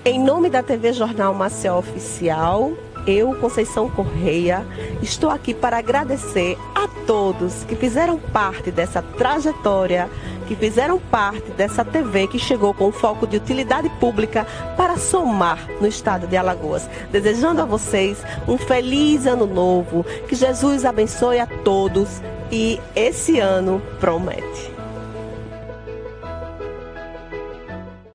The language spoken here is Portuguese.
Em nome da TV Jornal Maceió Oficial, eu, Conceição Correia, estou aqui para agradecer a todos que fizeram parte dessa trajetória, que fizeram parte dessa TV que chegou com foco de utilidade pública para somar no estado de Alagoas. Desejando a vocês um feliz ano novo, que Jesus abençoe a todos e esse ano promete.